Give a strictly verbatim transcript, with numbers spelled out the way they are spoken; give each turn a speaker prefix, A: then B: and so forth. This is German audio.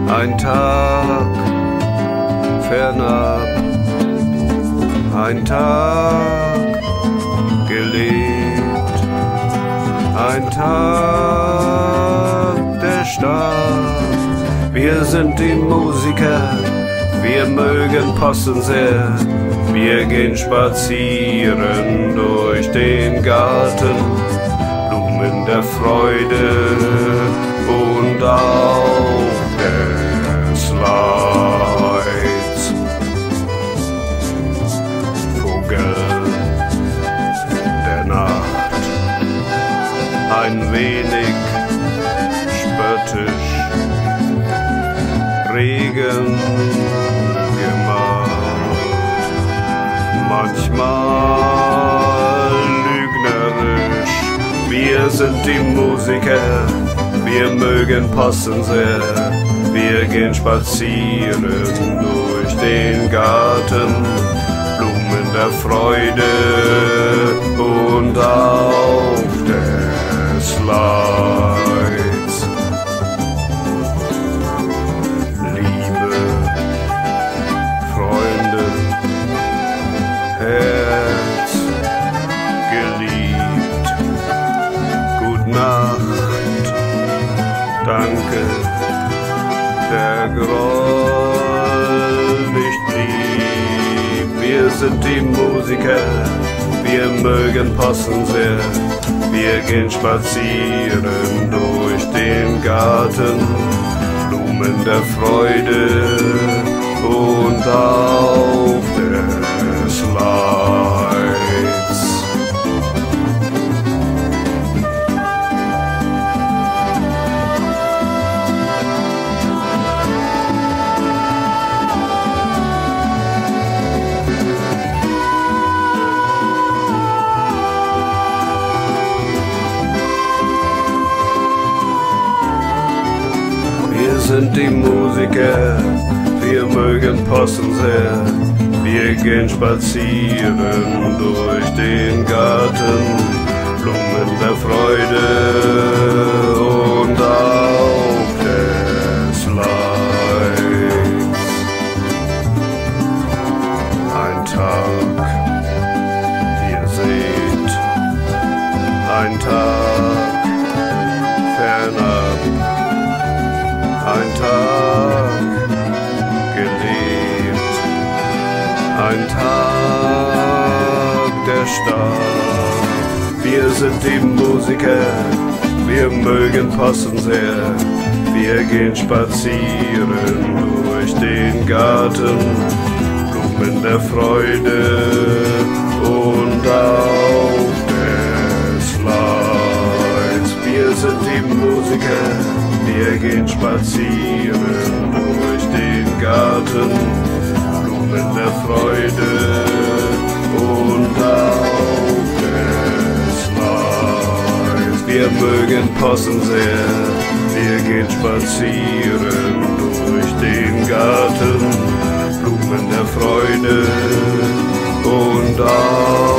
A: Ein Tag fernab, ein Tag gelebt, ein Tag der Stadt. Wir sind die Musiker, wir mögen Possen sehr, wir gehen spazieren durch den Garten, Blumen der Freude und auch des Leids. Vogel der Nacht, ein wenig spöttisch, Regen gemacht, manchmal lügnerisch. Wir sind die Musiker, wir mögen Possen sehr, wir gehen spazieren durch den Garten, Blumen der Freude und auch des Leids. Liebe, Freunde, Herz geliebt, Gut Nacht, danke, der Groll nicht blieb. Wir sind die Musiker, wir mögen Possen sehr, wir gehen spazieren durch den Garten, Blumen der Freude und auch des Leids. Wir sind die Musiker, wir mögen Possen sehr, wir gehen spazieren durch den Garten, Blumen der Freude und auch des Leids. Ein Tag, ihr seht, ein Tag fernab, ein Tag gelebt, ein Tag der Stadt. Wir sind die Musiker, wir mögen Possen sehr, wir gehen spazieren durch den Garten, Blumen der Freude und auch des Leids. Wir sind die Musiker, wir gehen spazieren durch den Garten, Blumen der Freude und auch des Leids. Wir mögen Possen sehr, wir gehen spazieren durch den Garten, Blumen der Freude und auch